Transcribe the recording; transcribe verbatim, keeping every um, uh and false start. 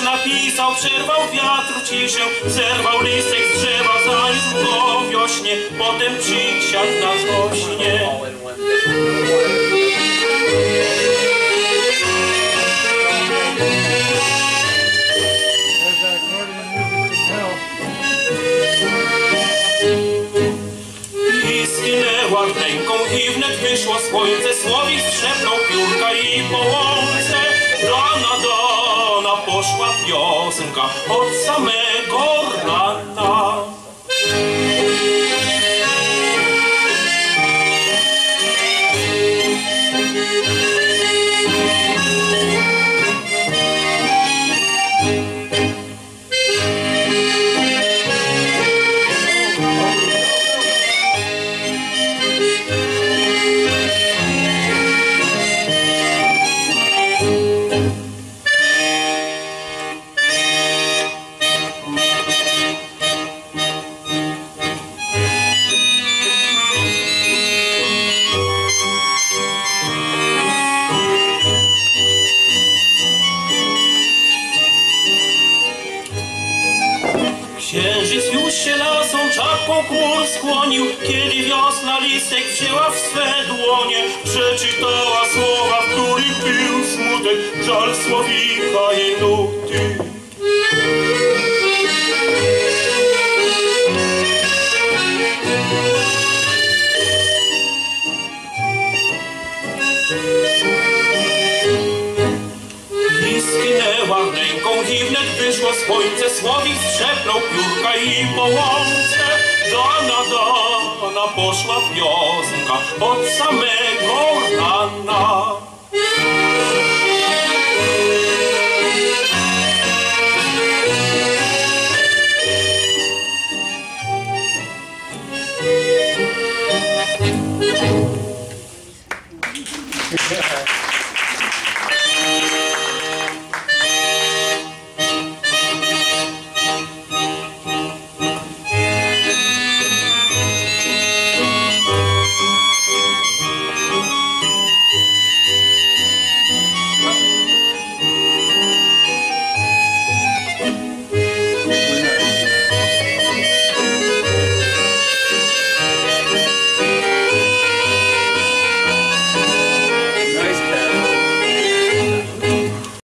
napisał, przerwał wiatr ciszę, zerwał listek z drzewa, zanisł go wiośnie, potem przysiadł na skośnie. I skinęła ręką i wnet wyszło słońce, słowik strzepnął piórka i po łące rana dana poszła piosenka od samego rana. Księżyc już się lasą czapką chmur skłonił, kiedy wiosna listek wzięła w swe dłonie. Przeczytała słowa, w których był smutek, żal słowika i nuty. I skinęła ręką i wnet wyszło słońce, słowik strzepnął piórka i po łące dana, dana poszła piosenka od samego rana.